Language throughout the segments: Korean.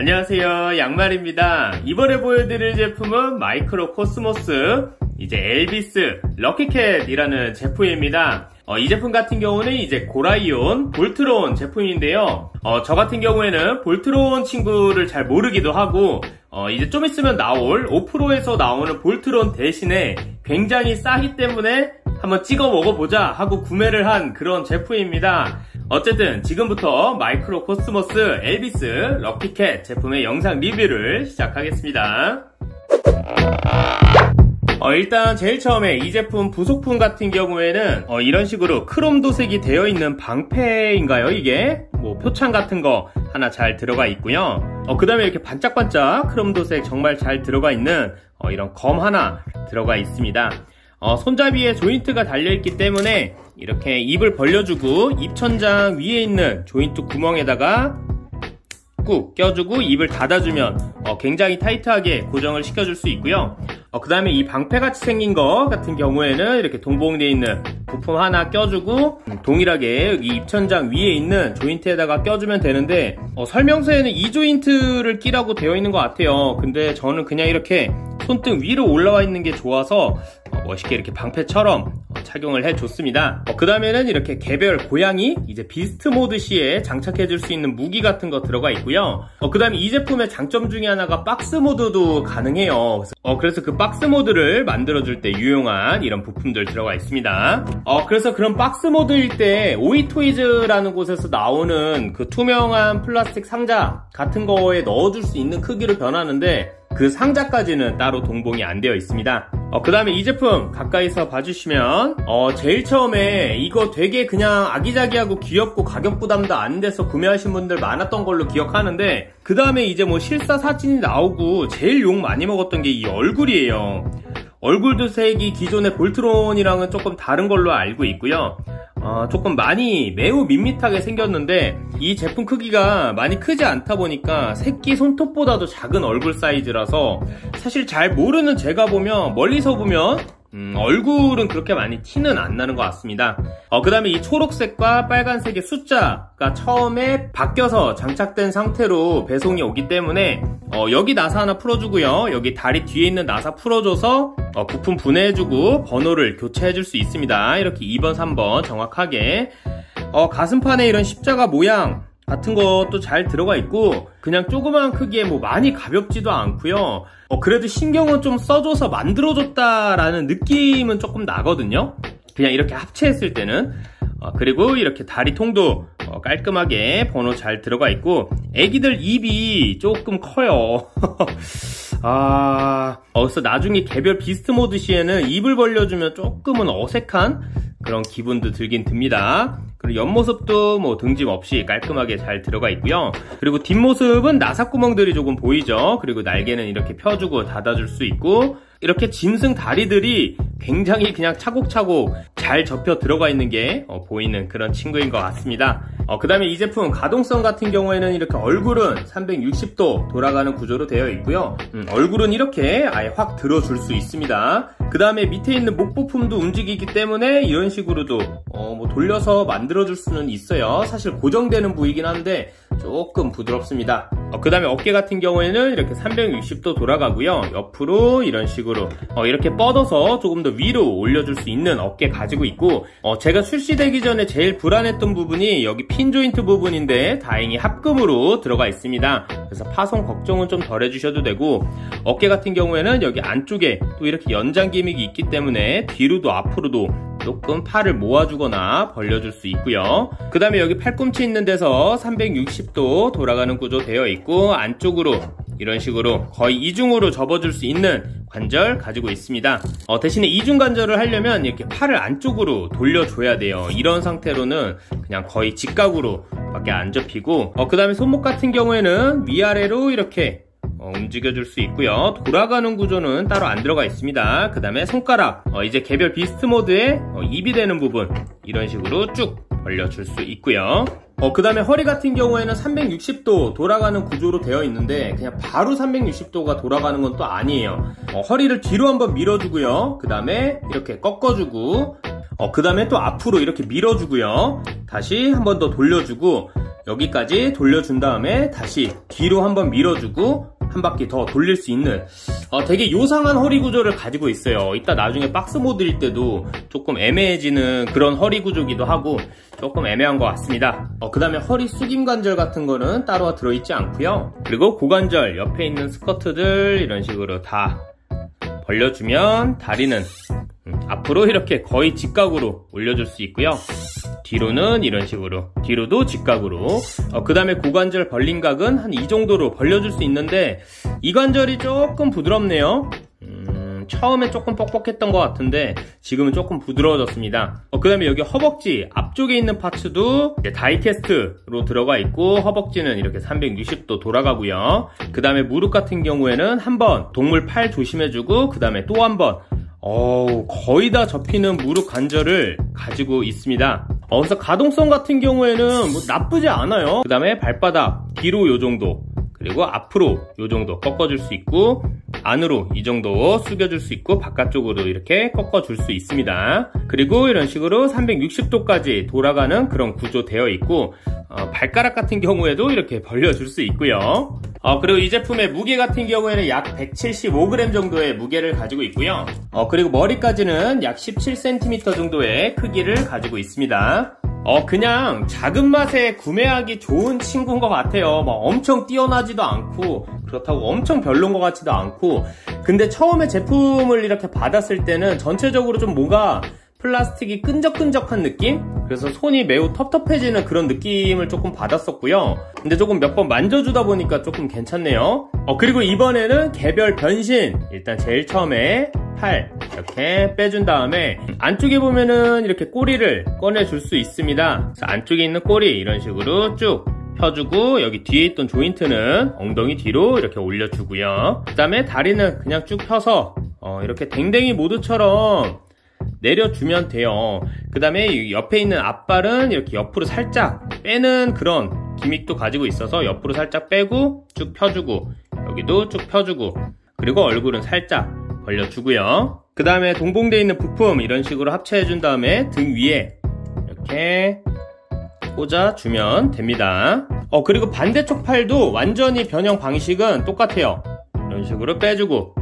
안녕하세요, 양말입니다. 이번에 보여드릴 제품은 마이크로 코스모스 이제 엘비스 럭키캣이라는 제품입니다. 이 제품 같은 경우는 이제 고라이온 볼트론 제품인데요. 저 같은 경우에는 볼트론 친구를 잘 모르기도 하고 이제 좀 있으면 나올 5%에서 나오는 볼트론 대신에 굉장히 싸기 때문에 한번 찍어 먹어보자 하고 구매를 한 그런 제품입니다. 어쨌든 지금부터 마이크로 코스모스 엘비스 럭키캣 제품의 영상 리뷰를 시작하겠습니다. 일단 제일 처음에 이 제품 부속품 같은 경우에는 이런 식으로 크롬 도색이 되어 있는 방패인가요? 이게 뭐 표창 같은 거 하나 잘 들어가 있고요. 그 다음에 이렇게 반짝반짝 크롬 도색 정말 잘 들어가 있는 이런 검 하나 들어가 있습니다. 손잡이에 조인트가 달려있기 때문에 이렇게 입을 벌려주고 입천장 위에 있는 조인트 구멍에다가 꾹 껴주고 입을 닫아주면 굉장히 타이트하게 고정을 시켜줄 수 있고요. 그 다음에 이 방패같이 생긴 거 같은 경우에는 이렇게 동봉되어 있는 부품 하나 껴주고 동일하게 이 입천장 위에 있는 조인트에다가 껴주면 되는데 설명서에는 이 조인트를 끼라고 되어 있는 것 같아요. 근데 저는 그냥 이렇게 손등 위로 올라와 있는 게 좋아서 멋있게 이렇게 방패처럼 착용을 해줬습니다. 그 다음에는 이렇게 개별 고양이 이제 비스트 모드 시에 장착해줄 수 있는 무기 같은 거 들어가 있고요. 그 다음에 이 제품의 장점 중에 하나가 박스 모드도 가능해요. 그래서 그 박스 모드를 만들어줄 때 유용한 이런 부품들 들어가 있습니다. 그래서 그런 박스 모드일 때 오이토이즈라는 곳에서 나오는 그 투명한 플라스틱 상자 같은 거에 넣어줄 수 있는 크기로 변하는데 그 상자까지는 따로 동봉이 안 되어 있습니다. 그 다음에 이 제품 가까이서 봐주시면 제일 처음에 이거 되게 그냥 아기자기하고 귀엽고 가격 부담도 안 돼서 구매하신 분들 많았던 걸로 기억하는데 그 다음에 이제 뭐 실사 사진이 나오고 제일 욕 많이 먹었던 게 이 얼굴이에요. 얼굴 도색이 기존의 볼트론이랑은 조금 다른 걸로 알고 있고요. 조금 많이 매우 밋밋하게 생겼는데 이 제품 크기가 많이 크지 않다 보니까 새끼 손톱보다도 작은 얼굴 사이즈라서 사실 잘 모르는 제가 보면 멀리서 보면 얼굴은 그렇게 많이 티는 안 나는 것 같습니다. 그 다음에 이 초록색과 빨간색의 숫자가 처음에 바뀌어서 장착된 상태로 배송이 오기 때문에 여기 나사 하나 풀어주고요. 여기 다리 뒤에 있는 나사 풀어줘서 부품 분해해주고 번호를 교체해줄 수 있습니다. 이렇게 2번, 3번 정확하게. 가슴판에 이런 십자가 모양 같은 것도 잘 들어가 있고 그냥 조그만 크기에 뭐 많이 가볍지도 않고요. 그래도 신경은 좀 써줘서 만들어줬다라는 느낌은 조금 나거든요. 그냥 이렇게 합체했을 때는. 그리고 이렇게 다리통도 깔끔하게 번호 잘 들어가 있고 애기들 입이 조금 커요. 그래서 나중에 개별 비스트 모드 시에는 입을 벌려주면 조금은 어색한 그런 기분도 들긴 듭니다. 그리고 옆모습도 뭐 등짐 없이 깔끔하게 잘 들어가 있고요. 그리고 뒷모습은 나사구멍들이 조금 보이죠. 그리고 날개는 이렇게 펴주고 닫아줄 수 있고 이렇게 짐승 다리들이 굉장히 그냥 차곡차곡 잘 접혀 들어가 있는 게 보이는 그런 친구인 것 같습니다. 그 다음에 이 제품 가동성 같은 경우에는 이렇게 얼굴은 360도 돌아가는 구조로 되어 있고요. 얼굴은 이렇게 아예 확 들어줄 수 있습니다. 그 다음에 밑에 있는 목 부품도 움직이기 때문에 이런 식으로도 뭐 돌려서 만들어줄 수는 있어요. 사실 고정되는 부위긴 한데 조금 부드럽습니다. 그 다음에 어깨 같은 경우에는 이렇게 360도 돌아가고요. 옆으로 이런 식으로 이렇게 뻗어서 조금 더 위로 올려줄 수 있는 어깨 가지고 있고 제가 출시되기 전에 제일 불안했던 부분이 여기 핀 조인트 부분인데 다행히 합금으로 들어가 있습니다. 그래서 파손 걱정은 좀 덜 해주셔도 되고 어깨 같은 경우에는 여기 안쪽에 또 이렇게 연장 기믹이 있기 때문에 뒤로도 앞으로도 조금 팔을 모아주거나 벌려줄 수 있고요. 그 다음에 여기 팔꿈치 있는 데서 360도 돌아가는 구조 되어 있고 안쪽으로 이런 식으로 거의 이중으로 접어줄 수 있는 관절 가지고 있습니다. 대신에 이중 관절을 하려면 이렇게 팔을 안쪽으로 돌려줘야 돼요. 이런 상태로는 그냥 거의 직각으로 밖에 안 접히고 그 다음에 손목 같은 경우에는 위아래로 이렇게 움직여줄 수 있고요. 돌아가는 구조는 따로 안 들어가 있습니다. 그 다음에 손가락 이제 개별 비스트 모드에 입이 되는 부분 이런 식으로 쭉 벌려줄 수 있고요. 그 다음에 허리 같은 경우에는 360도 돌아가는 구조로 되어 있는데 그냥 바로 360도가 돌아가는 건 또 아니에요. 허리를 뒤로 한번 밀어주고요. 그 다음에 이렇게 꺾어주고 그 다음에 또 앞으로 이렇게 밀어주고요. 다시 한 번 더 돌려주고 여기까지 돌려준 다음에 다시 뒤로 한번 밀어주고 한 바퀴 더 돌릴 수 있는 되게 요상한 허리 구조를 가지고 있어요. 이따 나중에 박스 모드일 때도 조금 애매해지는 그런 허리 구조기도 하고 조금 애매한 것 같습니다. 그 다음에 허리 숙임 관절 같은 거는 따로 들어있지 않고요. 그리고 고관절 옆에 있는 스커트들 이런 식으로 다 벌려주면 다리는 앞으로 이렇게 거의 직각으로 올려줄 수 있고요. 뒤로는 이런 식으로, 뒤로도 직각으로. 그 다음에 고관절 벌린 각은 한 이 정도로 벌려줄 수 있는데 이 관절이 조금 부드럽네요. 처음엔 조금 뻑뻑했던 것 같은데 지금은 조금 부드러워졌습니다. 그 다음에 여기 허벅지 앞쪽에 있는 파츠도 다이캐스트로 들어가 있고 허벅지는 이렇게 360도 돌아가고요. 그 다음에 무릎 같은 경우에는 한번 동물 팔 조심해주고 그 다음에 또 한번 거의 다 접히는 무릎 관절을 가지고 있습니다. 그래서 가동성 같은 경우에는 뭐 나쁘지 않아요. 그 다음에 발바닥 뒤로 요 정도, 그리고 앞으로 요 정도 꺾어줄 수 있고 안으로 이 정도 숙여줄 수 있고 바깥쪽으로 이렇게 꺾어줄 수 있습니다. 그리고 이런 식으로 360도까지 돌아가는 그런 구조 되어 있고 발가락 같은 경우에도 이렇게 벌려줄 수 있고요. 그리고 이 제품의 무게 같은 경우에는 약 175g 정도의 무게를 가지고 있고요. 그리고 머리까지는 약 17cm 정도의 크기를 가지고 있습니다. 그냥 작은 맛에 구매하기 좋은 친구인 것 같아요. 막 엄청 뛰어나지도 않고 그렇다고 엄청 별론 것 같지도 않고. 근데 처음에 제품을 이렇게 받았을 때는 전체적으로 좀 뭔가 플라스틱이 끈적끈적한 느낌? 그래서 손이 매우 텁텁해지는 그런 느낌을 조금 받았었고요. 근데 조금 몇 번 만져주다 보니까 조금 괜찮네요. 그리고 이번에는 개별 변신. 일단 제일 처음에 팔 이렇게 빼준 다음에 안쪽에 보면은 이렇게 꼬리를 꺼내줄 수 있습니다. 그래서 안쪽에 있는 꼬리 이런 식으로 쭉 펴주고 여기 뒤에 있던 조인트는 엉덩이 뒤로 이렇게 올려주고요. 그 다음에 다리는 그냥 쭉 펴서 이렇게 댕댕이 모드처럼 내려주면 돼요. 그 다음에 옆에 있는 앞발은 이렇게 옆으로 살짝 빼는 그런 기믹도 가지고 있어서 옆으로 살짝 빼고 쭉 펴주고 여기도 쭉 펴주고 그리고 얼굴은 살짝 벌려주고요. 그 다음에 동봉되어 있는 부품 이런 식으로 합체해준 다음에 등 위에 이렇게 꽂아주면 됩니다. 그리고 반대쪽 팔도 완전히 변형 방식은 똑같아요. 이런 식으로 빼주고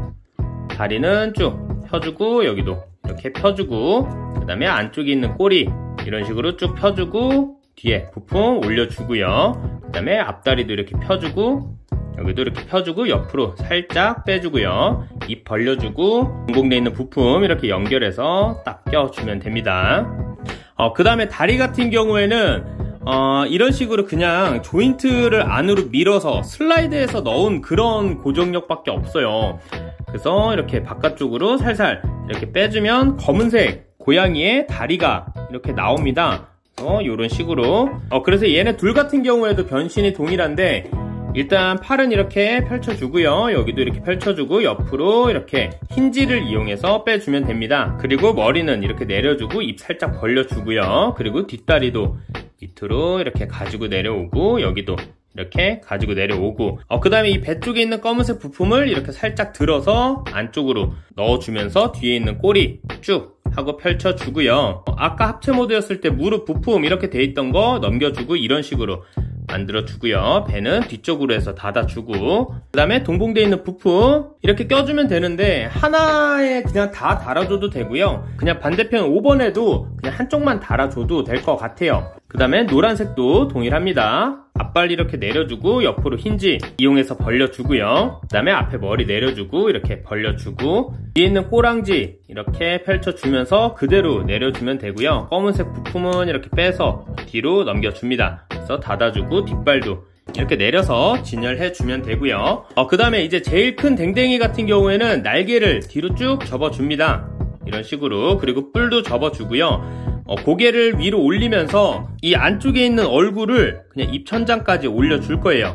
다리는 쭉 펴주고 여기도 이렇게 펴주고 그 다음에 안쪽에 있는 꼬리 이런 식으로 쭉 펴주고 뒤에 부품 올려주고요. 그 다음에 앞다리도 이렇게 펴주고 여기도 이렇게 펴주고 옆으로 살짝 빼주고요. 입 벌려주고 동봉되어 있는 부품 이렇게 연결해서 딱 껴주면 됩니다. 그 다음에 다리 같은 경우에는 이런 식으로 그냥 조인트를 안으로 밀어서 슬라이드해서 넣은 그런 고정력밖에 없어요. 그래서 이렇게 바깥쪽으로 살살 이렇게 빼주면 검은색 고양이의 다리가 이렇게 나옵니다. 이런 식으로 그래서 얘네 둘 같은 경우에도 변신이 동일한데 일단 팔은 이렇게 펼쳐주고요. 여기도 이렇게 펼쳐주고 옆으로 이렇게 힌지를 이용해서 빼주면 됩니다. 그리고 머리는 이렇게 내려주고 입 살짝 벌려주고요. 그리고 뒷다리도 밑으로 이렇게 가지고 내려오고 여기도 이렇게 가지고 내려오고 그 다음에 이 배 쪽에 있는 검은색 부품을 이렇게 살짝 들어서 안쪽으로 넣어주면서 뒤에 있는 꼬리 쭉 하고 펼쳐주고요. 아까 합체 모드였을 때 무릎 부품 이렇게 돼 있던 거 넘겨주고 이런 식으로 만들어주고요. 배는 뒤쪽으로 해서 닫아주고 그 다음에 동봉되어 있는 부품 이렇게 껴주면 되는데 하나에 그냥 다 달아줘도 되고요. 그냥 반대편 5번에도 그냥 한쪽만 달아줘도 될 것 같아요. 그 다음에 노란색도 동일합니다. 앞발 이렇게 내려주고 옆으로 힌지 이용해서 벌려주고요. 그 다음에 앞에 머리 내려주고 이렇게 벌려주고 뒤에 있는 꼬랑지 이렇게 펼쳐주면서 그대로 내려주면 되고요. 검은색 부품은 이렇게 빼서 뒤로 넘겨줍니다. 그래서 닫아주고 뒷발도 이렇게 내려서 진열해주면 되고요. 그 다음에 이제 제일 큰 댕댕이 같은 경우에는 날개를 뒤로 쭉 접어줍니다. 이런 식으로. 그리고 뿔도 접어주고요. 고개를 위로 올리면서 이 안쪽에 있는 얼굴을 그냥 입 천장까지 올려줄 거예요.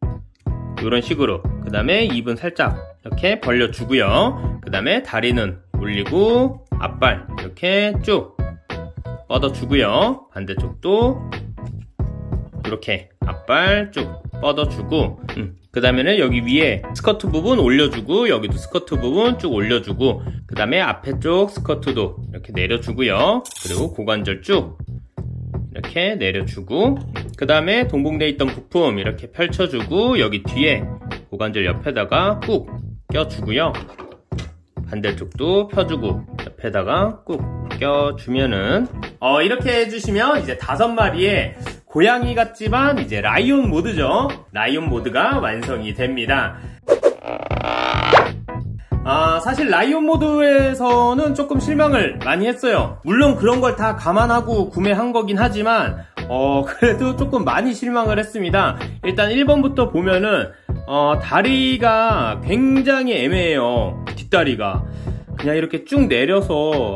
이런 식으로. 그 다음에 입은 살짝 이렇게 벌려주고요. 그 다음에 다리는 올리고 앞발 이렇게 쭉 뻗어주고요. 반대쪽도 이렇게 앞발 쭉 뻗어주고 그 다음에는 여기 위에 스커트 부분 올려주고 여기도 스커트 부분 쭉 올려주고 그 다음에 앞에 쪽 스커트도 이렇게 내려주고요. 그리고 고관절 쭉 이렇게 내려주고 그 다음에 동봉되어 있던 부품 이렇게 펼쳐주고 여기 뒤에 고관절 옆에다가 꾹 껴주고요. 반대쪽도 펴주고 옆에다가 꾹 껴주면은 이렇게 해주시면 이제 5마리의 고양이 같지만 이제 라이온 모드죠. 라이온 모드가 완성이 됩니다. 사실 라이온 모드에서는 조금 실망을 많이 했어요. 물론 그런 걸 다 감안하고 구매한 거긴 하지만 그래도 조금 많이 실망을 했습니다. 일단 1번부터 보면은 다리가 굉장히 애매해요. 뒷다리가 그냥 이렇게 쭉 내려서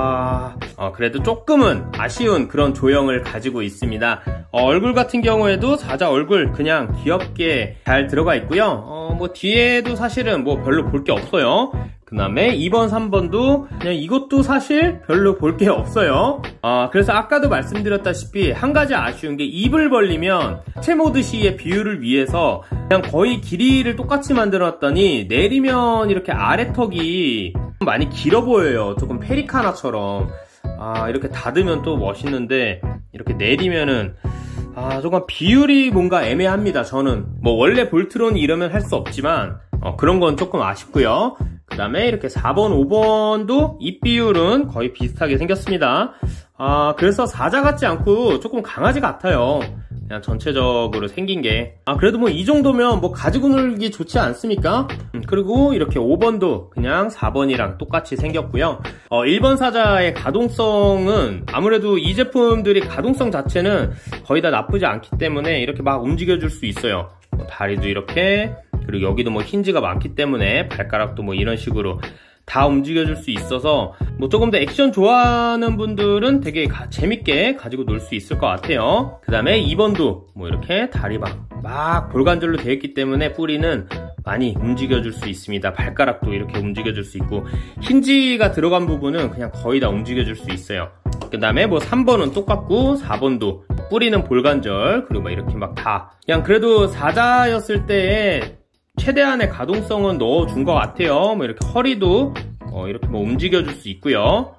그래도 조금은 아쉬운 그런 조형을 가지고 있습니다. 얼굴 같은 경우에도 사자 얼굴 그냥 귀엽게 잘 들어가 있고요. 뭐 뒤에도 사실은 뭐 별로 볼 게 없어요. 그 다음에 2번, 3번도 그냥 이것도 사실 별로 볼 게 없어요. 그래서 아까도 말씀드렸다시피 한 가지 아쉬운 게 입을 벌리면 하체 모드 시의 비율을 위해서 그냥 거의 길이를 똑같이 만들어놨더니 내리면 이렇게 아래턱이 많이 길어 보여요. 조금 페리카나처럼. 이렇게 닫으면 또 멋있는데 이렇게 내리면은 조금 비율이 뭔가 애매합니다. 저는 뭐 원래 볼트론이 이러면 할 수 없지만 그런 건 조금 아쉽고요. 그 다음에 이렇게 4번, 5번도 입 비율은 거의 비슷하게 생겼습니다. 그래서 사자 같지 않고 조금 강아지 같아요. 그냥 전체적으로 생긴 게. 그래도 뭐 이 정도면 뭐 가지고 놀기 좋지 않습니까? 그리고 이렇게 5번도 그냥 4번이랑 똑같이 생겼고요. 1번 사자의 가동성은 아무래도 이 제품들이 가동성 자체는 거의 다 나쁘지 않기 때문에 이렇게 막 움직여줄 수 있어요. 다리도 이렇게, 그리고 여기도 뭐 힌지가 많기 때문에 발가락도 뭐 이런 식으로 다 움직여줄 수 있어서 뭐 조금 더 액션 좋아하는 분들은 되게 재밌게 가지고 놀 수 있을 것 같아요. 그 다음에 2번도 뭐 이렇게 다리 막 볼관절로 되어 있기 때문에 뿌리는 많이 움직여줄 수 있습니다. 발가락도 이렇게 움직여줄 수 있고 힌지가 들어간 부분은 그냥 거의 다 움직여줄 수 있어요. 그 다음에 뭐 3번은 똑같고 4번도 뿌리는 볼관절, 그리고 막 이렇게 막 다 그냥 그래도 사자였을 때의 최대한의 가동성은 넣어준 것 같아요. 뭐 이렇게 허리도 이렇게 뭐 움직여줄 수 있고요.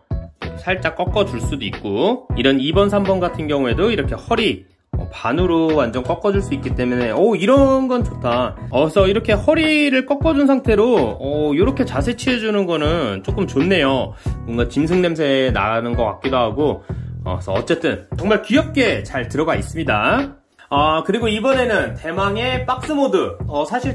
살짝 꺾어줄 수도 있고, 이런 2번, 3번 같은 경우에도 이렇게 허리 반으로 완전 꺾어줄 수 있기 때문에 이런 건 좋다. 그래서 이렇게 허리를 꺾어준 상태로 이렇게 자세 취해주는 거는 조금 좋네요. 뭔가 짐승 냄새 나는 것 같기도 하고. 그래서 어쨌든 정말 귀엽게 잘 들어가 있습니다. 그리고 이번에는 대망의 박스 모드. 사실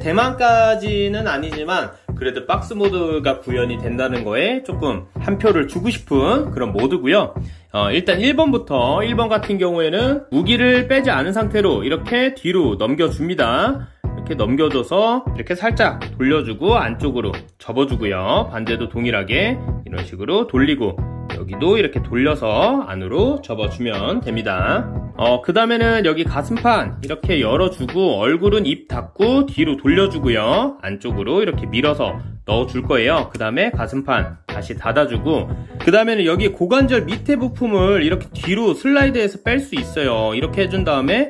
대망까지는 아니지만 그래도 박스 모드가 구현이 된다는 거에 조금 한 표를 주고 싶은 그런 모드고요. 일단 1번부터 1번 같은 경우에는 무기를 빼지 않은 상태로 이렇게 뒤로 넘겨줍니다. 이렇게 넘겨줘서 이렇게 살짝 돌려주고 안쪽으로 접어주고요. 반대도 동일하게 이런 식으로 돌리고 여기도 이렇게 돌려서 안으로 접어주면 됩니다. 그 다음에는 여기 가슴판 이렇게 열어주고 얼굴은 입 닫고 뒤로 돌려주고요. 안쪽으로 이렇게 밀어서 넣어줄 거예요. 그 다음에 가슴판 다시 닫아주고, 그 다음에는 여기 고관절 밑에 부품을 이렇게 뒤로 슬라이드해서 뺄 수 있어요. 이렇게 해준 다음에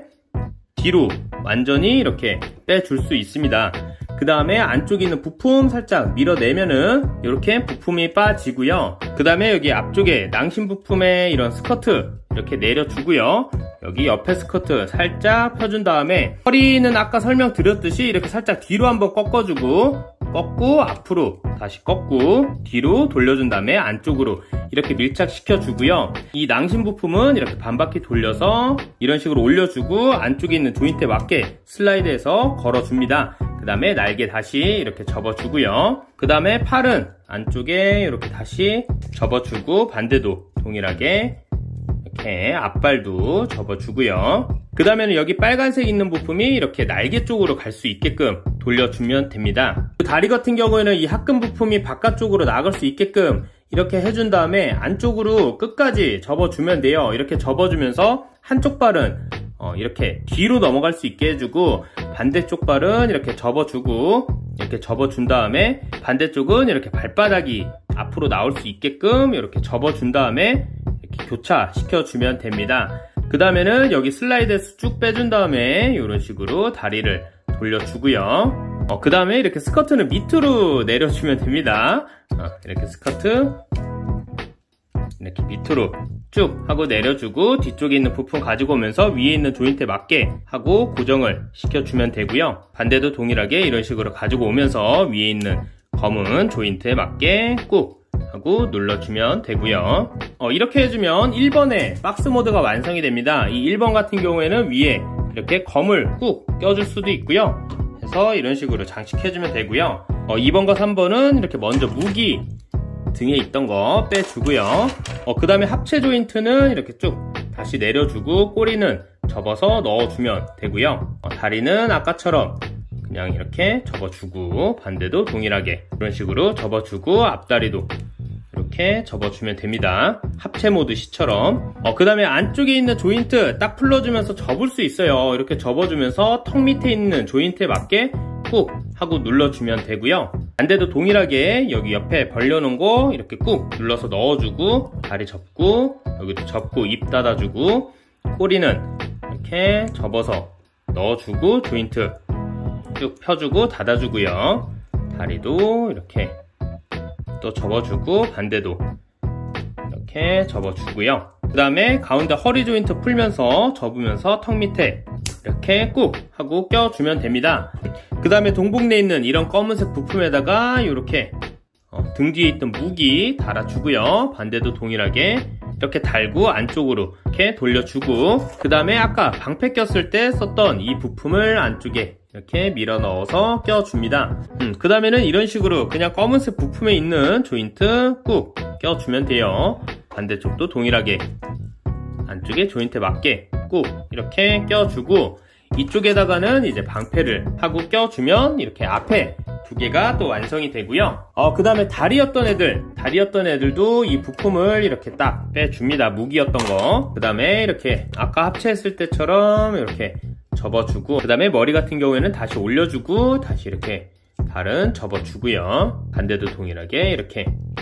뒤로 완전히 이렇게 빼줄 수 있습니다. 그 다음에 안쪽에 있는 부품 살짝 밀어내면은 이렇게 부품이 빠지고요. 그 다음에 여기 앞쪽에 낭심 부품에 이런 스커트 이렇게 내려주고요. 여기 옆에 스커트 살짝 펴준 다음에 허리는 아까 설명드렸듯이 이렇게 살짝 뒤로 한번 꺾어주고, 꺾고 앞으로 다시 꺾고 뒤로 돌려준 다음에 안쪽으로 이렇게 밀착시켜 주고요. 이 낭심 부품은 이렇게 반바퀴 돌려서 이런 식으로 올려주고 안쪽에 있는 조인트에 맞게 슬라이드해서 걸어줍니다. 그 다음에 날개 다시 이렇게 접어주고요. 그 다음에 팔은 안쪽에 이렇게 다시 접어주고 반대도 동일하게 이렇게 앞발도 접어주고요. 그 다음에는 여기 빨간색 있는 부품이 이렇게 날개 쪽으로 갈 수 있게끔 돌려주면 됩니다. 다리 같은 경우에는 이 합금 부품이 바깥쪽으로 나갈 수 있게끔 이렇게 해준 다음에 안쪽으로 끝까지 접어주면 돼요. 이렇게 접어주면서 한쪽 발은 이렇게 뒤로 넘어갈 수 있게 해주고 반대쪽 발은 이렇게 접어주고, 이렇게 접어준 다음에 반대쪽은 이렇게 발바닥이 앞으로 나올 수 있게끔 이렇게 접어준 다음에 이렇게 교차시켜주면 됩니다. 그 다음에는 여기 슬라이드에서 쭉 빼준 다음에 이런 식으로 다리를 돌려주고요. 그 다음에 이렇게 스커트는 밑으로 내려주면 됩니다. 이렇게 스커트 이렇게 밑으로 쭉 하고 내려주고 뒤쪽에 있는 부품 가지고 오면서 위에 있는 조인트에 맞게 하고 고정을 시켜주면 되고요. 반대도 동일하게 이런 식으로 가지고 오면서 위에 있는 검은 조인트에 맞게 꾹 하고 눌러주면 되고요. 이렇게 해주면 1번의 박스 모드가 완성이 됩니다. 이 1번 같은 경우에는 위에 이렇게 검을 꾹 껴줄 수도 있고요. 해서 이런 식으로 장식해주면 되고요. 2번과 3번은 이렇게 먼저 무기 등에 있던 거 빼주고요. 그 다음에 합체 조인트는 이렇게 쭉 다시 내려주고 꼬리는 접어서 넣어주면 되고요. 다리는 아까처럼 그냥 이렇게 접어주고 반대도 동일하게 이런 식으로 접어주고 앞다리도 이렇게 접어주면 됩니다. 합체 모드 시처럼. 그 다음에 안쪽에 있는 조인트 딱 풀러주면서 접을 수 있어요. 이렇게 접어주면서 턱 밑에 있는 조인트에 맞게 꾹 하고 눌러주면 되고요. 반대도 동일하게 여기 옆에 벌려놓은 거 이렇게 꾹 눌러서 넣어주고 다리 접고 여기도 접고 입 닫아주고 꼬리는 이렇게 접어서 넣어주고 조인트 쭉 펴주고 닫아주고요. 다리도 이렇게 또 접어주고 반대도 이렇게 접어주고요. 그 다음에 가운데 허리 조인트 풀면서 접으면서 턱 밑에 이렇게 꾹 하고 껴주면 됩니다. 그 다음에 동봉내에 있는 이런 검은색 부품에다가 이렇게 등 뒤에 있던 무기 달아주고요. 반대도 동일하게 이렇게 달고 안쪽으로 이렇게 돌려주고 그 다음에 아까 방패 꼈을 때 썼던 이 부품을 안쪽에 이렇게 밀어 넣어서 껴줍니다. 그 다음에는 이런 식으로 그냥 검은색 부품에 있는 조인트 꾹 껴주면 돼요. 반대쪽도 동일하게 안쪽에 조인트에 맞게 꾹 이렇게 껴주고 이쪽에다가는 이제 방패를 하고 껴주면 이렇게 앞에 두 개가 또 완성이 되고요. 그 다음에 다리였던 애들도 이 부품을 이렇게 딱 빼줍니다. 무기였던 거. 그 다음에 이렇게 아까 합체했을 때처럼 이렇게 접어주고 그 다음에 머리 같은 경우에는 다시 올려주고 다시 이렇게 발은 접어주고요. 반대도 동일하게 이렇게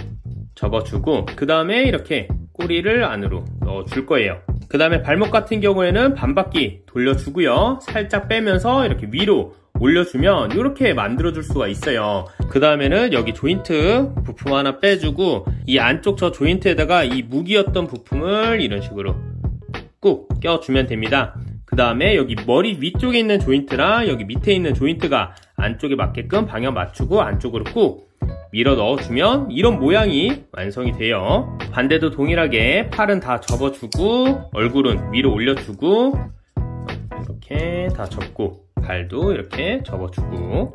접어주고 그 다음에 이렇게 꼬리를 안으로 넣어줄 거예요. 그 다음에 발목 같은 경우에는 반바퀴 돌려주고요. 살짝 빼면서 이렇게 위로 올려주면 이렇게 만들어줄 수가 있어요. 그 다음에는 여기 조인트 부품 하나 빼주고 이 안쪽 저 조인트에다가 이 무기였던 부품을 이런 식으로 꾹 껴주면 됩니다. 그 다음에 여기 머리 위쪽에 있는 조인트랑 여기 밑에 있는 조인트가 안쪽에 맞게끔 방향 맞추고 안쪽으로 꾹 밀어 넣어주면 이런 모양이 완성이 돼요. 반대도 동일하게 팔은 다 접어주고 얼굴은 위로 올려주고 이렇게 다 접고 발도 이렇게 접어주고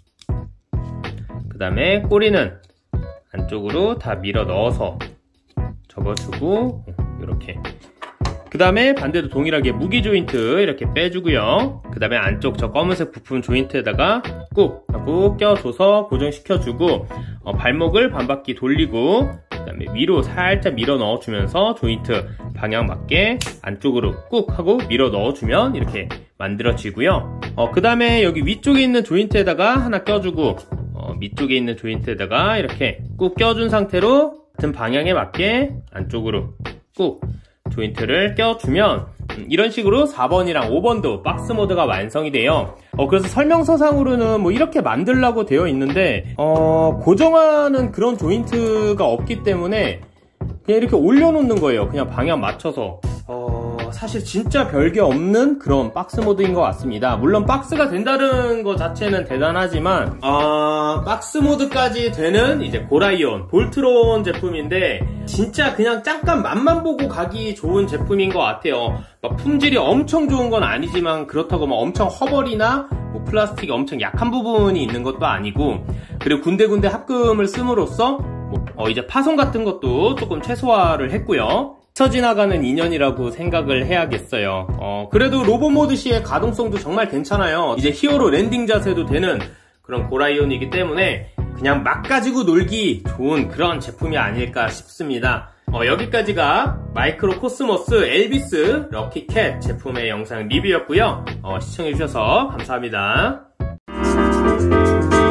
그 다음에 꼬리는 안쪽으로 다 밀어 넣어서 접어주고 이렇게 그 다음에 반대도 동일하게 무기 조인트 이렇게 빼주고요. 그 다음에 안쪽 저 검은색 부품 조인트에다가 꾹 하고 껴줘서 고정시켜주고 발목을 반바퀴 돌리고 그 다음에 위로 살짝 밀어 넣어주면서 조인트 방향 맞게 안쪽으로 꾹 하고 밀어 넣어주면 이렇게 만들어지고요. 그 다음에 여기 위쪽에 있는 조인트에다가 하나 껴주고 밑쪽에 있는 조인트에다가 이렇게 꾹 껴준 상태로 같은 방향에 맞게 안쪽으로 꾹 조인트를 껴주면 이런 식으로 4번이랑 5번도 박스 모드가 완성이 돼요. 그래서 설명서상으로는 뭐 이렇게 만들라고 되어 있는데 고정하는 그런 조인트가 없기 때문에 그냥 이렇게 올려놓는 거예요. 그냥 방향 맞춰서. 사실 진짜 별게 없는 그런 박스 모드인 것 같습니다. 물론 박스가 된다는 것 자체는 대단하지만 박스 모드까지 되는 이제 고라이온 볼트론 제품인데 진짜 그냥 잠깐 맛만 보고 가기 좋은 제품인 것 같아요. 막 품질이 엄청 좋은 건 아니지만 그렇다고 막 엄청 허벌이나 뭐 플라스틱이 엄청 약한 부분이 있는 것도 아니고 그리고 군데군데 합금을 씀으로써 이제 파손 같은 것도 조금 최소화를 했고요. 스쳐 지나가는 인연이라고 생각을 해야겠어요. 그래도 로봇 모드 시의 가동성도 정말 괜찮아요. 이제 히어로 랜딩 자세도 되는 그런 고라이온이기 때문에 그냥 막 가지고 놀기 좋은 그런 제품이 아닐까 싶습니다. 여기까지가 마이크로 코스모스 엘비스 럭키캣 제품의 영상 리뷰였고요. 시청해주셔서 감사합니다.